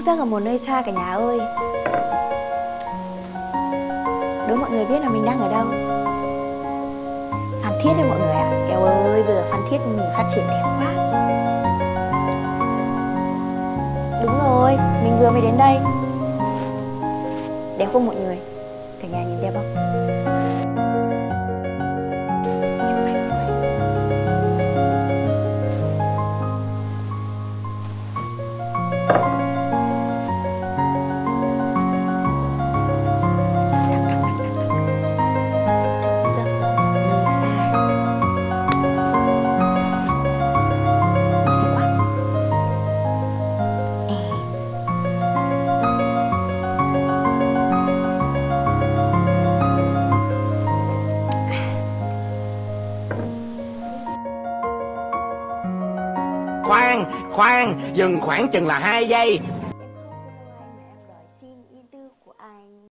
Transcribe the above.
giấc ở một nơi xa cả nhà ơi. Đố mọi người biết là mình đang ở đâu? Phan Thiết đấy mọi người ạ. Eo ơi, bây giờ Phan Thiết mình phát triển đẹp quá. Đúng rồi, mình vừa mới đến đây. Đẹp không mọi người? Cả nhà nhìn đẹp không? Khoan, dừng khoảng chừng là 2 giây.